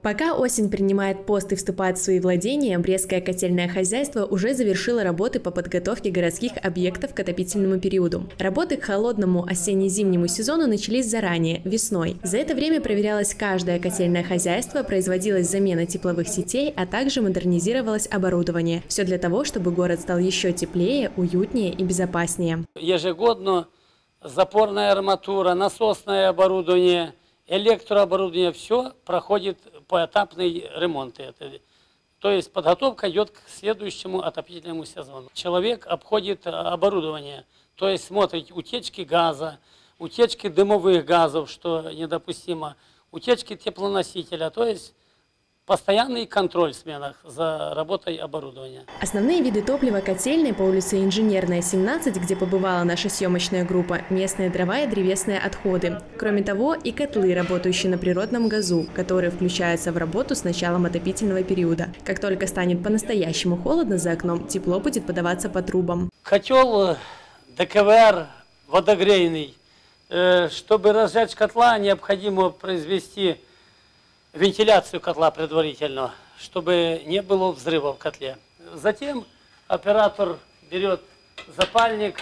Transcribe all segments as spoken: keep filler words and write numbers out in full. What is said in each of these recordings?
Пока осень принимает пост и вступает в свои владения, Брестское котельное хозяйство уже завершило работы по подготовке городских объектов к отопительному периоду. Работы к холодному осенне-зимнему сезону начались заранее, весной. За это время проверялось каждое котельное хозяйство, производилась замена тепловых сетей, а также модернизировалось оборудование. Все для того, чтобы город стал еще теплее, уютнее и безопаснее. Ежегодно запорная арматура, насосное оборудование, электрооборудование, все проходит поэтапный ремонт. То есть подготовка идет к следующему отопительному сезону. Человек обходит оборудование, то есть смотрит утечки газа, утечки дымовых газов, что недопустимо, утечки теплоносителя, то есть постоянный контроль в сменах за работой оборудования. Основные виды топлива котельной по улице Инженерная, семнадцать, где побывала наша съемочная группа, местные дрова и древесные отходы. Кроме того, и котлы, работающие на природном газу, которые включаются в работу с началом отопительного периода. Как только станет по-настоящему холодно за окном, тепло будет подаваться по трубам. Котел ДКВР водогрейный. Чтобы разжечь котла, необходимо произвести вентиляцию котла предварительно, чтобы не было взрыва в котле. Затем оператор берет запальник,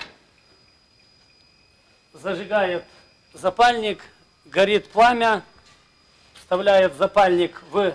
зажигает запальник, горит пламя, вставляет запальник в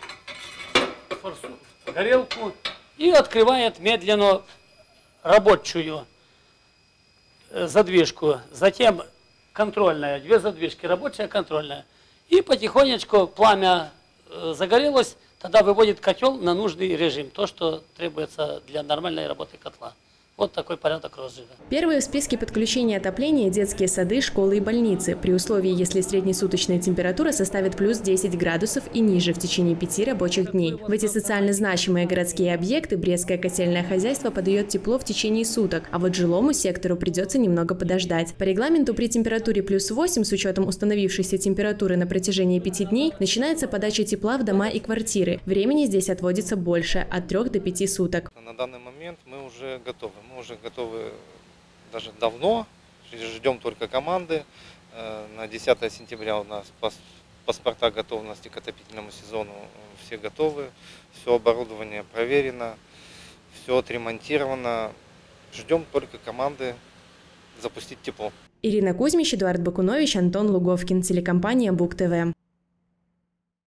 горелку и открывает медленно рабочую задвижку. Затем контрольная, две задвижки, рабочая, контрольная. И потихонечку пламя загорелось, тогда выводит котел на нужный режим, то, что требуется для нормальной работы котла. Вот такой порядок розжига. Первые в списке подключения отопления – детские сады, школы и больницы, при условии, если среднесуточная температура составит плюс десять градусов и ниже в течение пяти рабочих дней. В эти социально значимые городские объекты Брестское котельное хозяйство подает тепло в течение суток, а вот жилому сектору придется немного подождать. По регламенту при температуре плюс восемь, с учетом установившейся температуры на протяжении пяти дней, начинается подача тепла в дома и квартиры. Времени здесь отводится больше – от трех до пяти суток. На данный момент мы уже готовы. Мы уже готовы даже давно, ждем только команды. На десятое сентября у нас паспорта готовности к отопительному сезону, все готовы, все оборудование проверено, все отремонтировано. Ждем только команды запустить тепло. Ирина Кузьмич, Эдуард Бакунович, Антон Луговкин, телекомпания Буг ТВ.